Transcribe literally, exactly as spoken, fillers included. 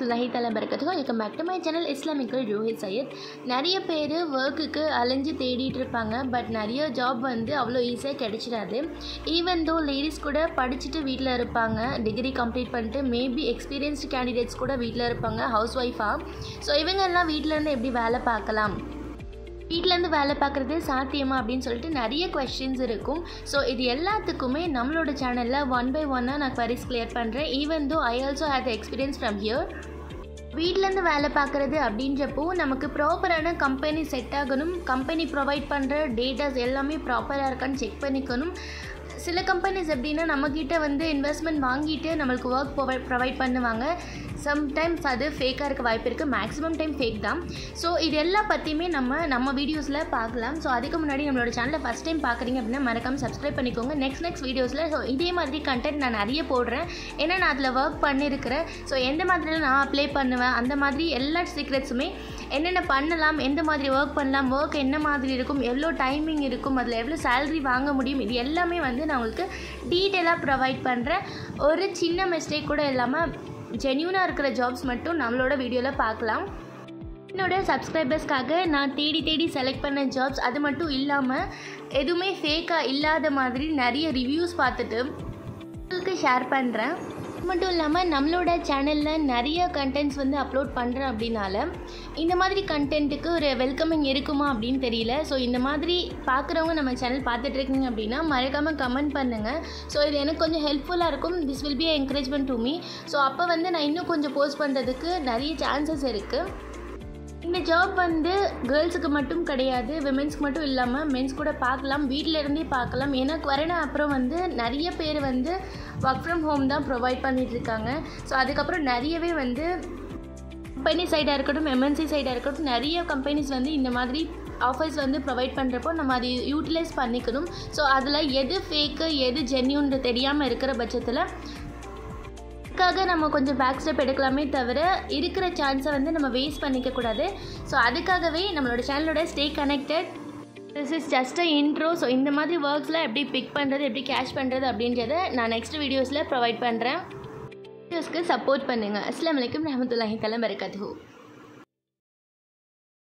ரஹ்மத்துல்லாஹி தஆலா பரக்காத்துஹு. Welcome back to my channel Islamical Johith Syed. நிறைய பேர் ஒர்க்குக்கு அலைஞ்சு தேடிட்டு இருப்பாங்க. பட் நிறைய ஜாப் வந்து அவ்வளோ ஈஸியாக கிடைச்சிடாது. ஈவன் தோ லேடிஸ் கூட படிச்சுட்டு வீட்டில் இருப்பாங்க, டிகிரி கம்ப்ளீட் பண்ணிட்டு மேபி எக்ஸ்பீரியன்ஸ்டு கேண்டிடேட்ஸ் கூட வீட்டில் இருப்பாங்க, ஹவுஸ் ஒய்ஃபாக. ஸோ இவங்க எல்லாம் வீட்டிலேருந்து எப்படி வேலை பார்க்கலாம், வீட்டிலேருந்து வேலை பார்க்குறது சாத்தியமா அப்படின்னு சொல்லிட்டு நிறைய கொஸ்டின்ஸ் இருக்கும். ஸோ இது எல்லாத்துக்குமே நம்மளோட சேனலில் ஒன் பை ஒன்னாக நான் குவரிஸ் கிளியர் பண்ணுறேன். Even though I also have the experience from here. வீட்டிலேருந்து வேலை பார்க்குறது அப்படின்றப்போ நமக்கு ப்ராப்பரான கம்பெனி செட் ஆகணும். கம்பெனி ப்ரொவைட் பண்ணுற டேட்டாஸ் எல்லாமே ப்ராப்பராக இருக்கான்னு செக் பண்ணிக்கணும். சில கம்பெனிஸ் எப்படின்னா நம்மக்கிட்ட வந்து இன்வெஸ்ட்மெண்ட் வாங்கிட்டு நம்மளுக்கு ஒர்க் ப்ரொவைட் ப்ரொவைட் பண்ணுவாங்க. சம்டைம்ஸ் அது ஃபேக்காக இருக்க வாய்ப்பு இருக்குது, மேக்ஸிமம் டைம் ஃபேக் தான். ஸோ இது எல்லா பற்றியுமே நம்ம நம்ம வீடியோஸில் பார்க்கலாம். ஸோ அதுக்கு முன்னாடி நம்மளோட சேனலை ஃபஸ்ட் டைம் பார்க்குறீங்க அப்படின்னா மறக்காமல் சப்ஸ்கிரைப் பண்ணிக்கோங்க. நெக்ஸ்ட் நெக்ஸ்ட் வீடியோஸில் ஸோ இதே மாதிரி கண்டென்ட் நான் நிறைய போடுறேன். ஏன்னா நான் அதில் ஒர்க் பண்ணியிருக்கிறேன். ஸோ எந்த மாதிரிலாம் நான் அப்ளை பண்ணுவேன், அந்த மாதிரி எல்லா சீக்ரெட்ஸுமே என்னென்ன பண்ணலாம், எந்த மாதிரி ஒர்க் பண்ணலாம், ஒர்க் என்ன மாதிரி இருக்கும், எவ்வளோ டைமிங் இருக்கும், அதில் எவ்வளோ சேலரி வாங்க முடியும், இது எல்லாமே வந்து நான் உங்களுக்கு டீட்டெயிலாக ப்ரொவைட் பண்ணுறேன். ஒரு சின்ன மிஸ்டேக் கூட இல்லாமல் ஜென்யூனாக இருக்கிற ஜாப்ஸ் மட்டும் நம்மளோட வீடியோவில் பார்க்கலாம். என்னோடய சப்ஸ்கிரைபர்ஸ்க்காக நான் தேடி தேடி செலக்ட் பண்ண ஜாப்ஸ், அது மட்டும் இல்லாமல் எதுவுமே ஃபேக்காக இல்லாத மாதிரி நிறைய ரிவ்யூஸ் பார்த்துட்டு உங்களுக்கு ஷேர் பண்ணுறேன். மட்டும் இல்லாமல் நம்மளோட சேனலில் நிறைய கண்டென்ட்ஸ் வந்து அப்லோட் பண்ணுறேன். அப்படின்னால இந்த மாதிரி கண்டென்ட்டுக்கு ஒரு வெல்கமிங் இருக்குமா அப்படின்னு தெரியல. ஸோ இந்த மாதிரி பார்க்குறவங்க நம்ம சேனல் பார்த்துட்ருக்கீங்க அப்படின்னா மறக்காமல் கமெண்ட் பண்ணுங்கள். ஸோ இது எனக்கு கொஞ்சம் ஹெல்ப்ஃபுல்லாக இருக்கும். This will be encouragement to me. So அப்போ வந்து நான் இன்னும் கொஞ்சம் போஸ்ட் பண்ணுறதுக்கு நிறைய சான்சஸ் இருக்குது. இந்த ஜாப் வந்து கேர்ள்ஸுக்கு மட்டும் கிடையாது, விமென்ஸ்க்கு மட்டும் இல்லாமல் மென்ஸ் கூட பார்க்கலாம், வீட்டில் இருந்தே பார்க்கலாம். ஏன்னா கொரோனா அப்புறம் வந்து நிறைய பேர் வந்து ஒர்க் ஃப்ரம் ஹோம் தான் ப்ரொவைட் பண்ணிகிட்ருக்காங்க. ஸோ அதுக்கப்புறம் நிறையவே வந்து கம்பெனி சைடாக இருக்கட்டும், எம்என்சி சைடாக இருக்கட்டும், நிறைய கம்பெனிஸ் வந்து இந்த மாதிரி ஆஃபர்ஸ் வந்து ப்ரொவைட் பண்ணுறப்போ நம்ம அதை யூட்டிலைஸ் பண்ணிக்கணும். ஸோ அதில் எது ஃபேக்கு எது ஜென்யூன்னு தெரியாமல் இருக்கிற பட்சத்தில் அதுக்காக நம்ம கொஞ்சம் பேக் ஸ்டெப் எடுக்கலாமே தவிர இருக்கிற சான்ஸை வந்து நம்ம வேஸ்ட் பண்ணிக்கக்கூடாது. ஸோ அதுக்காகவே நம்மளோட சேனலோட stay connected. This is just a intro. So இந்த மாதிரி ஒர்க்ஸில் எப்படி பிக் பண்ணுறது, எப்படி கேஷ் பண்ணுறது அப்படின்றத நான் நெக்ஸ்ட் வீடியோஸில் ப்ரொவைட் பண்ணுறேன். வீடியோஸ்க்கு சப்போர்ட் பண்ணுங்கள். அஸ்ஸலாமு அலைக்கும் ரஹ்மத்துல்லாஹி தஆலா பரக்காத்துஹு.